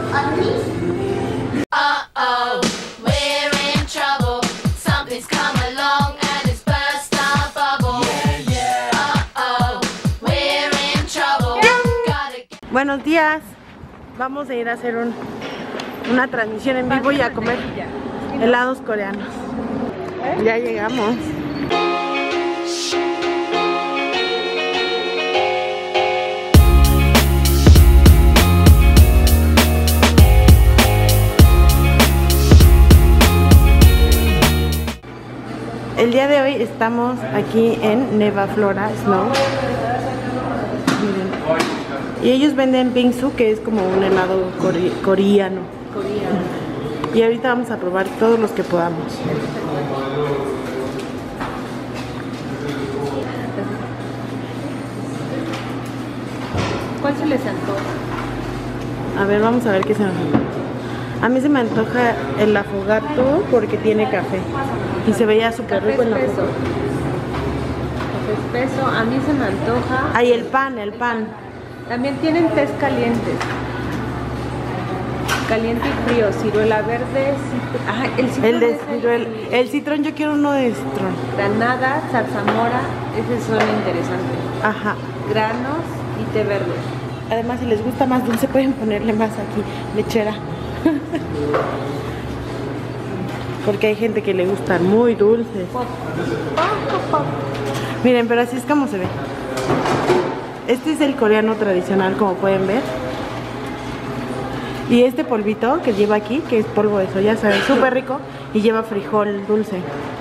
Uh-oh, we're in trouble. Something's come along and it's burst our bubble. Uh-oh, we're in trouble. Buenos días. Vamos a ir a hacer una transmisión en vivo y a comer helados coreanos. Ya llegamos. El día de hoy estamos aquí en Nevaflora Snow. Miren. Y ellos venden bingsu, que es como un helado coreano. Y ahorita vamos a probar todos los que podamos. ¿Cuál se les antoja? A ver, vamos a ver qué se nos antoja. A mí se me antoja el affogato porque tiene café. Y se veía súper rico en la foto. Café espeso, a mí se me antoja. Ay, el pan. También tienen tés calientes. Caliente y frío, ciruela verde, ajá, el citrón, yo quiero uno de citrón. Granada, zarzamora, ese suena interesante. Ajá. Granos y té verde. Además, si les gusta más dulce, pueden ponerle más aquí, lechera. Porque hay gente que le gustan muy dulces. Miren, pero así es como se ve. Este es el coreano tradicional, como pueden ver. Y este polvito que lleva aquí, que es polvo de soya, sabe súper rico y lleva frijol dulce.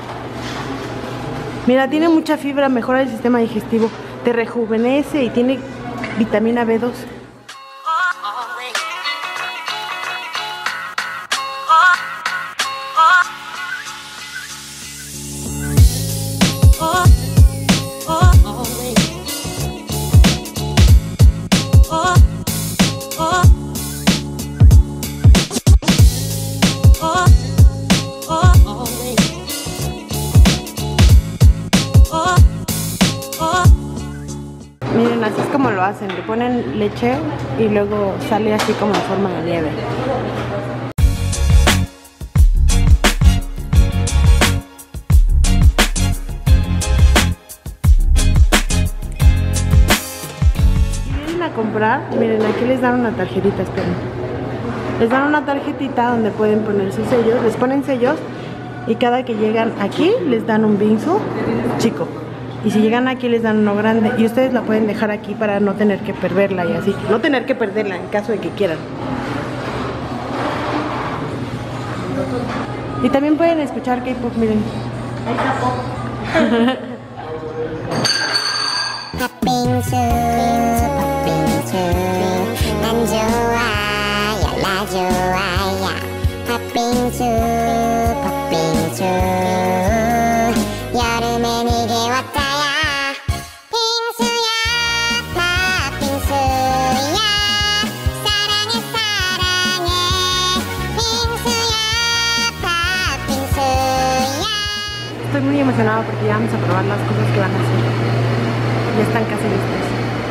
Mira, tiene mucha fibra, mejora el sistema digestivo, te rejuvenece y tiene vitamina B2. Miren, así es como lo hacen, le ponen leche y luego sale así como en forma de nieve. Si vienen a comprar, miren, aquí les dan una tarjetita, esperen. Les dan una tarjetita donde pueden poner sus sellos, les ponen sellos y cada que llegan aquí les dan un bingsu chico. Y si llegan aquí les dan uno grande y ustedes la pueden dejar aquí para no tener que perderla y así. No tener que perderla en caso de que quieran. Y también pueden escuchar K-pop, miren. Estoy muy emocionada porque ya vamos a probar las cosas que van a hacer. Ya están casi listas.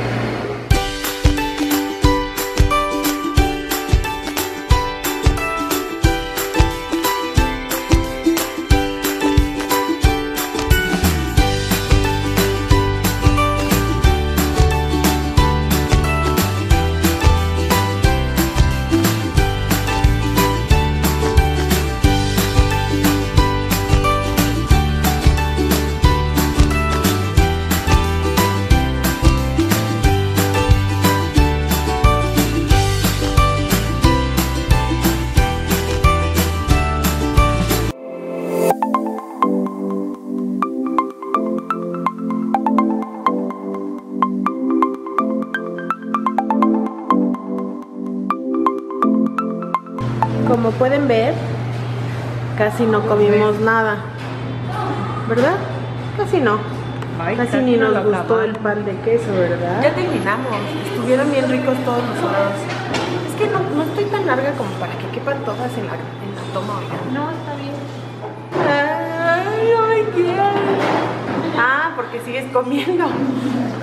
Como pueden ver, casi no comimos nada, ¿verdad? Casi no. Casi ni nos gustó el pan de queso, ¿verdad? Ya terminamos. Estuvieron bien ricos todos los helados. Es que no estoy tan larga como para que quepan todas en la toma, oigan. No, está bien. Ay, no me quiero. Ah, porque sigues comiendo.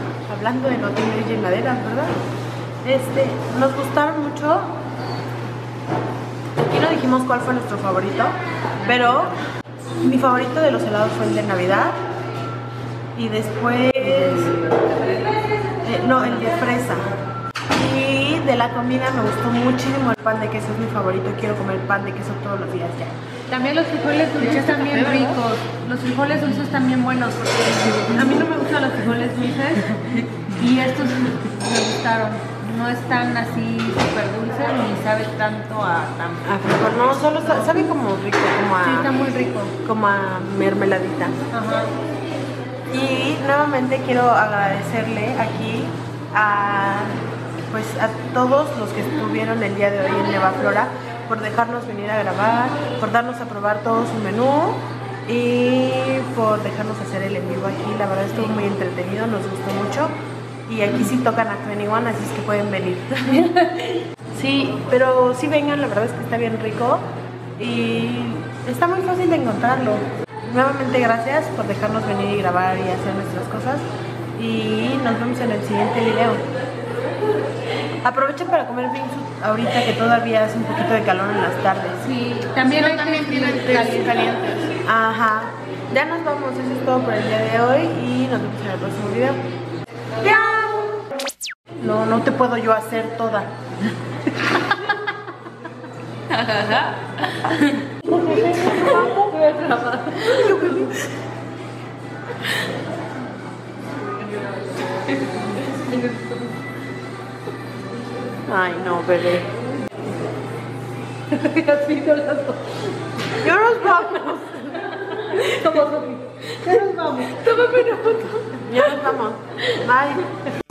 Hablando de no tener llenaderas, ¿verdad? Nos gustaron mucho dijimos cuál fue nuestro favorito, pero mi favorito de los helados fue el de Navidad. Y después, no, el de fresa. Y de la comida me gustó muchísimo el pan de queso, es mi favorito. Quiero comer pan de queso todos los días ya. También los frijoles dulces están bien ricos. Los frijoles dulces están bien buenos. A mí no me gustan los frijoles dulces y estos me gustaron. No están así súper dulces ni sabe tanto a tan... A frijol, no, solo sabe como rico, como a... Sí, está muy rico. Como a mermeladita. Ajá. Y nuevamente quiero agradecerle aquí a, pues, a todos los que estuvieron el día de hoy en Neva Flora por dejarnos venir a grabar, por darnos a probar todo su menú y por dejarnos hacer el en vivo aquí. La verdad estuvo muy entretenido, nos gustó mucho. Y aquí sí tocan a 21, así es que pueden venir. Sí, pero sí vengan, la verdad es que está bien rico y está muy fácil de encontrarlo. Nuevamente gracias por dejarnos venir y grabar y hacer nuestras cosas. Y nos vemos en el siguiente video. Aprovechen para comer bingsu ahorita que todavía hace un poquito de calor en las tardes. Sí, también hay también que tienen calientes. Ajá. Ya nos vamos, eso es todo por el día de hoy y nos vemos en el próximo video. ¡Chao! No, no te puedo yo hacer toda. Ay, no, bebé. Ya nos vamos. Ya nos vamos. Tómame una foto. Ya nos vamos. Bye.